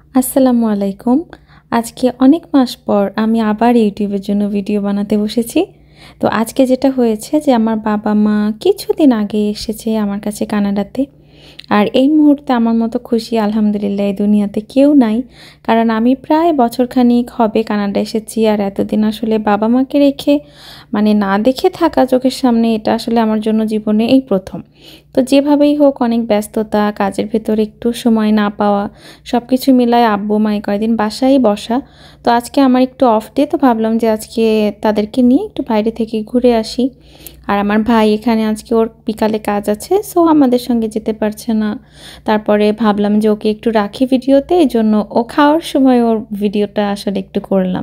আসসালামু আলাইকুম। আজকে অনেক মাস পর আমি আবার ইউটিউবের জন্য ভিডিও বানাতে বসেছি। তো আজকে যেটা হয়েছে যে আমার বাবা-মা কিছুদিন আগে এসেছে আমার কাছে কানাডাতে। আর এই মুহূর্তে আমার মতো খুশি আলহামদুলিল্লাহ এই দুনিয়াতে কেউ নাই। কারণ আমি প্রায় বছরখানেক হবে কানাডা এসেছি আর এতদিন আসলে বাবা-মাকে রেখে না দেখে থাকা চোখের সামনে এটা আসলে আমার জন্য জীবনে এই প্রথম। তো যেভাবেই হোক অনেক ব্যস্ততা, কাজের ভেতরে একটু সময় না পাওয়া, সবকিছু মিলায় আব্বু-মা এই কয়দিন বাসায় বসা। তো আজকে আমার একটু অফ ডে, তো ভাবলাম যে আজকে তাদেরকে নিয়ে একটু বাইরে থেকে ঘুরে আসি। আর আমার ভাই এখানে আজকে ওর বিকালে কাজ আছে, সো আমাদের সঙ্গে যেতে পারছে না। তারপরে ভাবলাম যে ওকে একটু রাখি ভিডিওতে, এই জন্য ও খাওয়ার সময় ওর ভিডিওটা আসলে একটু করলাম।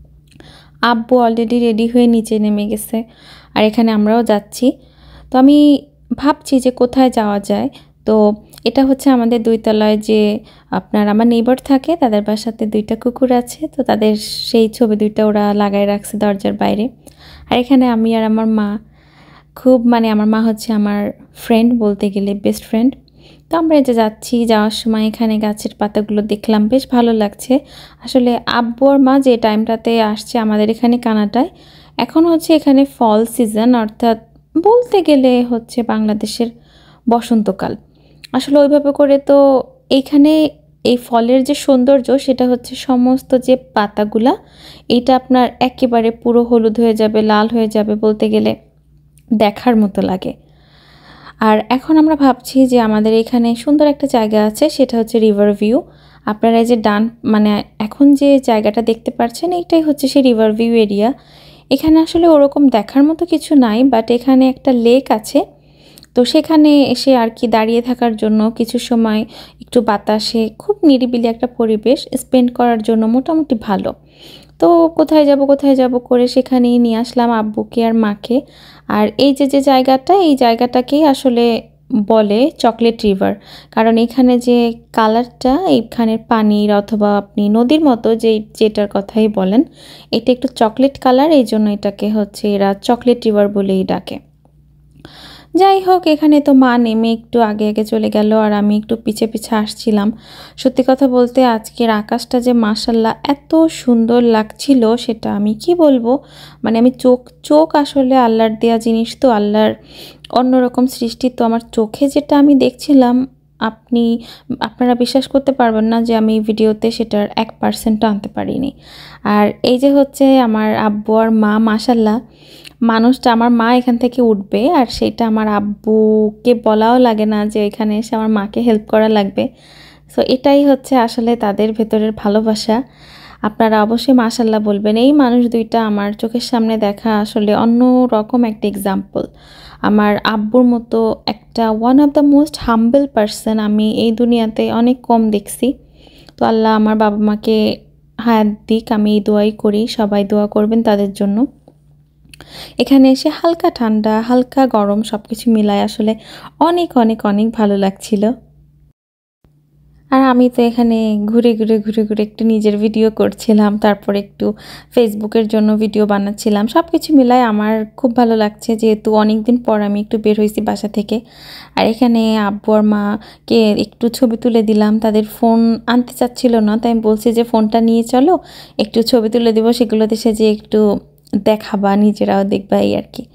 আব্বু অলরেডি রেডি হয়ে নিচে নেমে গেছে আর এখানে আমরাও যাচ্ছি। তো আমি ভাবছি যে কোথায় যাওয়া যায়। তো এটা হচ্ছে আমাদের ২ তলায় যে আমার নেইবার থাকে, তাদের বাসাতে ২টা কুকুর আছে। তো তাদের সেই ছবি ২টা ওরা লাগায় রাখছে দরজার বাইরে। আর এখানে আমি আর আমার মা খুব আমার মা হচ্ছে আমার ফ্রেন্ড, বলতে গেলে বেস্ট ফ্রেন্ড। তো আমরা এই যে যাচ্ছি, যাওয়ার সময় এখানে গাছের পাতাগুলো দেখলাম, বেশ ভালো লাগছে। আসলে আব্বু আর মা যে টাইমটাতে আসছে আমাদের এখানে কানাডায়, এখন হচ্ছে এখানে ফল সিজন, অর্থাৎ বলতে গেলে হচ্ছে বাংলাদেশের বসন্তকাল। আসলে ওইভাবে করে তো এইখানে এই ফলের যে সৌন্দর্য সেটা হচ্ছে সমস্ত যে পাতাগুলা, এটা আপনার একেবারে পুরো হলুদ হয়ে যাবে, লাল হয়ে যাবে, বলতে গেলে দেখার মতো লাগে। আর এখন আমরা ভাবছি যে আমাদের এখানে সুন্দর একটা জায়গা আছে, সেটা হচ্ছে রিভার ভিউ। আপনারা এই যে এখন যে জায়গাটা দেখতে পাচ্ছেন, এইটাই হচ্ছে সেই রিভার ভিউ এরিয়া। এখানে আসলে ওরকম দেখার মতো কিছু নাই, বাট এখানে একটা লেক আছে। তো সেখানে এসে আর কি দাঁড়িয়ে থাকার জন্য, কিছু সময় একটু বাতাসে খুব নিরিবিলি একটা পরিবেশ স্পেন্ড করার জন্য মোটামুটি ভালো। তো কোথায় যাব করে সেখানেই নিয়ে আসলাম আব্বুকে আর মাকে। আর এই যে জায়গাটা, এই জায়গাটাকেই আসলে বলে চকলেট রিভার। কারণ এখানে যে কালারটা, এইখানের পানির অথবা আপনি নদীর মতো যেটার কথাই বলেন, এটা একটু চকলেট কালার, এই জন্য এটাকে হচ্ছে এরা চকলেট রিভার বলেই ডাকে। যাই হোক, এখানে তো মা নেমে একটু আগে আগে চলে গেল আর আমি একটু পিছে পিছে আসছিলাম। সত্যি কথা বলতে আজকের আকাশটা যে মাশাল্লাহ এত সুন্দর লাগছিল, সেটা আমি কি বলবো। আমি চোখ চোখ আসলে আল্লাহর দেয়া জিনিস, তো আল্লাহর অন্যরকম সৃষ্টি। তো আমার চোখে যেটা আমি দেখছিলাম, আপনারা বিশ্বাস করতে পারবেন না যে আমি ভিডিওতে সেটার 1% আনতে পারিনি। আর এই যে হচ্ছে আমার আব্বু আর মা, মাশাল্লাহ মানুষটা, আমার মা এখান থেকে উঠবে আর সেটা আমার আব্বুকে বলাও লাগে না যে এখানে এসে আমার মাকে হেল্প করা লাগবে। সো এটাই হচ্ছে আসলে তাদের ভেতরের ভালোবাসা। আপনারা অবশ্যই মাশাল্লাহ বলবেন। এই মানুষ দুইটা আমার চোখের সামনে দেখা আসলে অন্য রকম একটা এক্সাম্পল। আমার আব্বুর মতো একটা one of the most humble person আমি এই দুনিয়াতে অনেক কম দেখছি। তো আল্লাহ আমার বাবা মাকে হায়াত দিক, আমি এই দোয়াই করি, সবাই দোয়া করবেন তাদের জন্য। এখানে এসে হালকা ঠান্ডা, হালকা গরম সবকিছু মিলায় আসলে অনেক অনেক অনেক ভালো লাগছিল। আর আমি তো এখানে ঘুরে একটু নিজের ভিডিও করছিলাম, তারপর একটু ফেসবুকের জন্য ভিডিও বানাচ্ছিলাম। সব কিছু মিলায় আমার খুব ভালো লাগছে, যেহেতু অনেক দিন পর আমি একটু বের হয়েছি বাসা থেকে। আর এখানে আব্বু আর মাকে একটু ছবি তুলে দিলাম। তাদের ফোন আনতে চাচ্ছিল না, তাই আমি বলছি যে ফোনটা নিয়ে চলো, একটু ছবি তুলে দিব, সেগুলো দেশে যে একটু দেখাবা, নিজেরাও দেখবা, এই আর কি।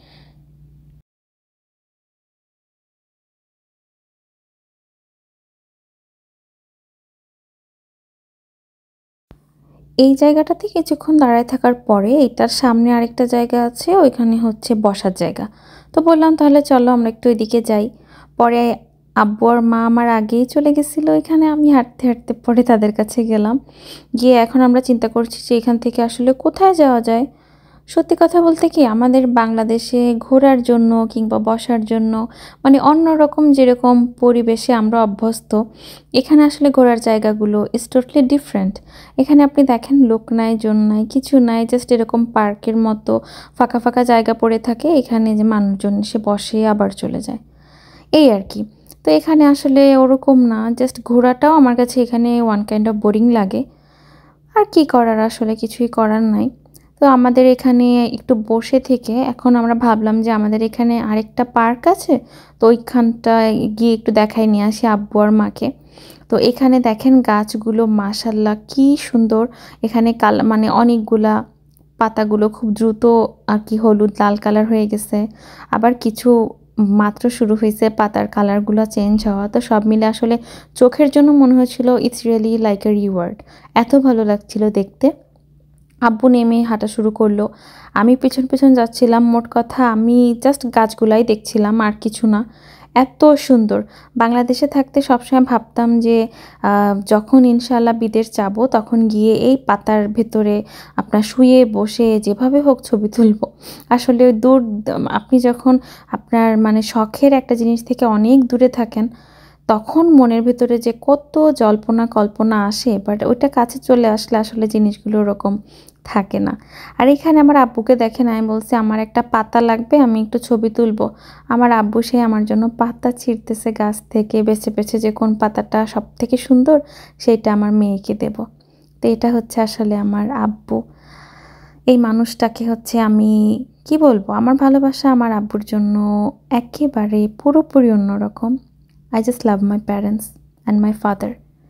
এই জায়গাটাতে কিছুক্ষণ দাঁড়ায় থাকার পরে এটার সামনে আরেকটা জায়গা আছে, ওইখানে হচ্ছে বসার জায়গা। তো বললাম তাহলে চলো আমরা একটু এদিকে যাই। পরে আব্বু আর মা আমার আগেই চলে গেছিলো এখানে, আমি হাঁটতে হাঁটতে পরে তাদের কাছে গেলাম। গিয়ে এখন আমরা চিন্তা করছি যে এখান থেকে আসলে কোথায় যাওয়া যায়। সত্যি কথা বলতে কি, আমাদের বাংলাদেশে ঘোরার জন্য কিংবা বসার জন্য অন্যরকম যেরকম পরিবেশে আমরা অভ্যস্ত, এখানে আসলে ঘোরার জায়গাগুলো ইজ টোটালি ডিফারেন্ট। এখানে আপনি দেখেন, লোক নাই, জন নাই, কিছু নাই, জাস্ট এরকম পার্কের মতো ফাঁকা ফাঁকা জায়গা পড়ে থাকে, এখানে যে মানুষজন এসে বসে আবার চলে যায়, এই আর কি। তো এখানে আসলে ওরকম না, জাস্ট ঘোরাটাও আমার কাছে এখানে ওয়ান কাইন্ড অফ বোরিং লাগে। আর কি করার, আসলে কিছুই করার নাই। তো আমাদের এখানে একটু বসে থেকে এখন আমরা ভাবলাম যে আমাদের এখানে আরেকটা পার্ক আছে, তো ওইখানটায় গিয়ে একটু দেখাই নিয়ে আসি আব্বু আর মাকে। তো তো এখানে দেখেন গাছগুলো মাশাআল্লাহ কি সুন্দর। এখানে মানে অনেকগুলা পাতাগুলো খুব দ্রুত আর কি হলুদ লাল কালার হয়ে গেছে, আবার কিছু মাত্র শুরু হয়েছে পাতার কালারগুলো চেঞ্জ হওয়া। তো সব মিলে আসলে চোখের জন্য মনে হচ্ছিল it's really like a reward. এত ভালো লাগছিল দেখতে। আব্বু নেমে হাঁটা শুরু করলো, আমি পিছন পিছন যাচ্ছিলাম। মোট কথা আমি জাস্ট গাছগুলাই দেখছিলাম, আর কিছু না। এত সুন্দর। বাংলাদেশে থাকতে সবসময় ভাবতাম যে যখন ইনশাআল্লাহ বিদেশ যাব তখন গিয়ে এই পাতার ভেতরে আপনার শুয়ে বসে যেভাবে হোক ছবি তুলব। আসলে দূর আপনি যখন আপনার মানে শখের একটা জিনিস থেকে অনেক দূরে থাকেন তখন মনের ভেতরে যে কত জল্পনা কল্পনা আসে, বাট ওইটা কাছে চলে আসলে আসলে জিনিসগুলো ওরকম থাকে না। আর এখানে আমার আব্বুকে দেখেন, আমি বলছি আমার একটা পাতা লাগবে, আমি একটু ছবি তুলবো। আমার আব্বু সে আমার জন্য পাতা ছিঁড়তেছে গাছ থেকে, বেছে বেছে যে কোন পাতাটা সব থেকে সুন্দর সেইটা আমার মেয়েকে দেব। তো এটা হচ্ছে আসলে আমার আব্বু। এই মানুষটাকে হচ্ছে আমি কি বলবো, আমার ভালোবাসা আমার আব্বুর জন্য একেবারে পুরোপুরি অন্যরকম। I just love my parents and my father.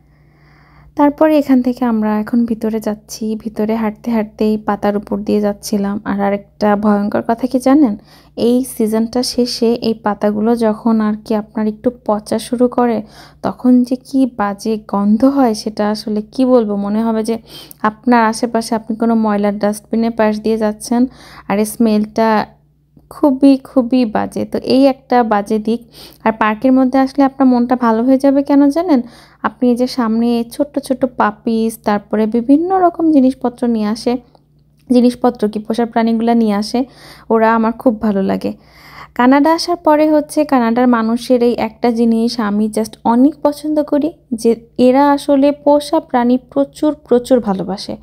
তারপরে এখান থেকে আমরা এখন ভিতরে যাচ্ছি। ভিতরে হাঁটতে হাঁটতেই পাতার উপর দিয়ে যাচ্ছিলাম। আর আরেকটা ভয়ঙ্কর কথা কি জানেন, এই সিজনটা শেষে এই পাতাগুলো যখন আর কি আপনার একটু পচা শুরু করে তখন যে কি বাজে গন্ধ হয় সেটা আসলে কি বলবো। মনে হবে যে আপনার আশেপাশে আপনি কোনো ময়লার ডাস্টবিনের পাশ দিয়ে যাচ্ছেন, আর এই স্মেলটা খুবই খুবই বাজে। তো এই একটা বাজে দিক। আর পার্কের মধ্যে আসলে আপনার মনটা ভালো হয়ে যাবে কেন জানেন, আপনি এই যে সামনে ছোট্ট ছোট্ট পাপিস, তারপরে বিভিন্ন রকম জিনিসপত্র নিয়ে আসে, জিনিসপত্র কি পোষা প্রাণীগুলো নিয়ে আসে, ওরা আমার খুব ভালো লাগে। কানাডা আসার পরে হচ্ছে কানাডার মানুষের এই একটা জিনিস আমি জাস্ট অনেক পছন্দ করি, যে এরা আসলে পোষা প্রাণী প্রচুর প্রচুর ভালোবাসে।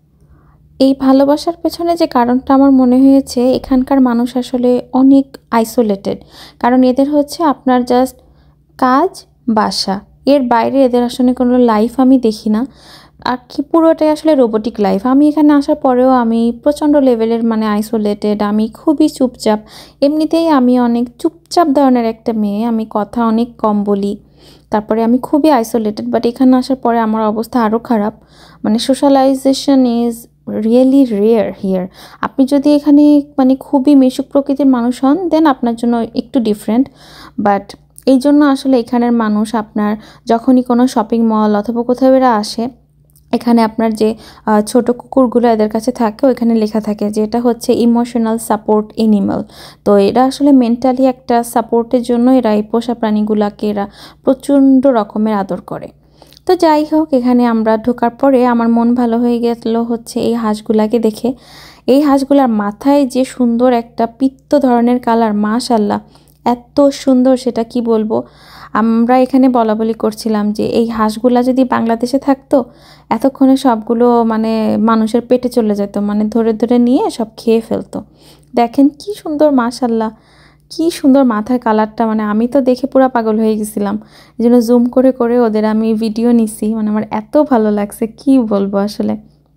এই ভালোবাসার পেছনে যে কারণটা আমার মনে হয়েছে, এখানকার মানুষ আসলে অনেক আইসোলেটেড। কারণ এদের হচ্ছে আপনার জাস্ট কাজ বাসা, এর বাইরে এদের আসলে কোনো লাইফ আমি দেখি না। আর কি পুরোটাই আসলে রোবোটিক লাইফ। আমি এখানে আসার পরেও আমি প্রচণ্ড লেভেলের মানে আইসোলেটেড, আমি খুবই চুপচাপ। এমনিতেই আমি অনেক চুপচাপ ধরনের একটা মেয়ে, আমি কথা অনেক কম বলি, তারপরে আমি খুবই আইসোলেটেড। বাট এখানে আসার পরে আমার অবস্থা আরও খারাপ। মানে socialisation is really rare here. আপনি যদি এখানে মানে খুবই মিশুক প্রকৃতির মানুষ হন দেন আপনার জন্য একটু ডিফারেন্ট। বাট এই জন্য আসলে এখানের মানুষ আপনার যখনই কোনো শপিং মল অথবা কোথাও এরা আসে, এখানে আপনার যে ছোট কুকুরগুলো এদের কাছে থাকে ওইখানে লেখা থাকে যে এটা হচ্ছে ইমোশনাল সাপোর্ট এনিম্যাল। তো এরা আসলে মেন্টালি একটা সাপোর্টের জন্য এরা এই পোষা প্রাণীগুলাকে এরা প্রচণ্ড রকমের আদর করে। তো যাই হোক, এখানে আমরা ঢোকার পরে আমার মন ভালো হয়ে গেল হচ্ছে এই হাঁসগুলাকে দেখে। এই হাঁসগুলার মাথায় যে সুন্দর একটা পিত্ত ধরনের কালার, মাশাআল্লাহ এত সুন্দর সেটা কি বলবো। আমরা এখানে বলাবলি করছিলাম যে এই হাঁসগুলা যদি বাংলাদেশে থাকতো এতক্ষণে সবগুলো মানে মানুষের পেটে চলে যেত, মানে ধরে ধরে নিয়ে সব খেয়ে ফেলতো। দেখেন কি সুন্দর, মাশাআল্লাহ কি সুন্দর মাথার কালারটা, মানে আমি তো দেখে পুরো পাগল হয়ে গেছিলাম। এই জন্য জুম করে করে ওদের আমি ভিডিও নিছি, মানে আমার এত ভালো লাগছে কি বলবো আসলে।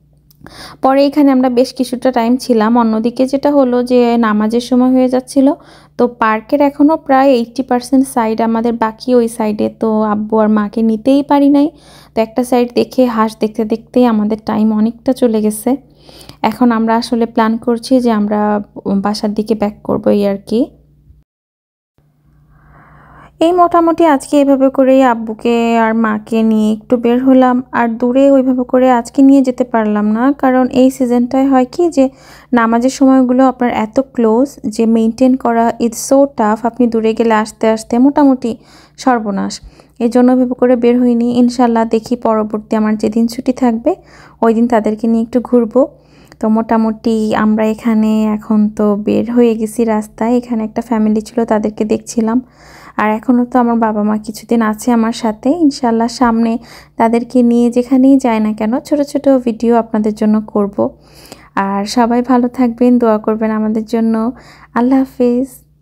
পরে এখানে আমরা বেশ কিছুটা টাইম ছিলাম। অন্যদিকে যেটা হলো যে নামাজের সময় হয়ে যাচ্ছিল, তো পার্কের এখনও প্রায় 80% সাইড আমাদের বাকি ওই সাইডে। তো আব্বু আর মাকে নিতেই পারি নাই। তো একটা সাইড দেখে হাঁস দেখতে দেখতেই আমাদের টাইম অনেকটা চলে গেছে। এখন আমরা আসলে প্ল্যান করছি যে আমরা বাসার দিকে ব্যাক করবো এই আর কি। এই মোটামুটি আজকে এভাবে করেই আব্বুকে আর মাকে নিয়ে একটু বের হলাম। আর দূরে ওইভাবে করে আজকে নিয়ে যেতে পারলাম না, কারণ এই সিজনটায় হয় কি যে নামাজের সময়গুলো আপনার এত ক্লোজ যে মেনটেন করা ইটস সো টাফ। আপনি দূরে গেলে আসতে আসতে মোটামুটি সর্বনাশ। এই জন্য ওইভাবে করে বের হইনি। ইনশাল্লাহ দেখি পরবর্তী আমার যেদিন ছুটি থাকবে ওই দিন তাদেরকে নিয়ে একটু ঘুরবো। তো মোটামুটি আমরা এখানে এখন তো বের হয়ে গেছি রাস্তায়। এখানে একটা ফ্যামিলি ছিল, তাদেরকে দেখছিলাম। আর এখনও তো আমার বাবা মা কিছুদিন আছে আমার সাথে। ইনশাল্লাহ সামনে তাদেরকে নিয়ে যেখানেই যাই না কেন ছোট ছোট ভিডিও আপনাদের জন্য করব। আর সবাই ভালো থাকবেন, দোয়া করবেন আমাদের জন্য। আল্লাহ হাফিজ।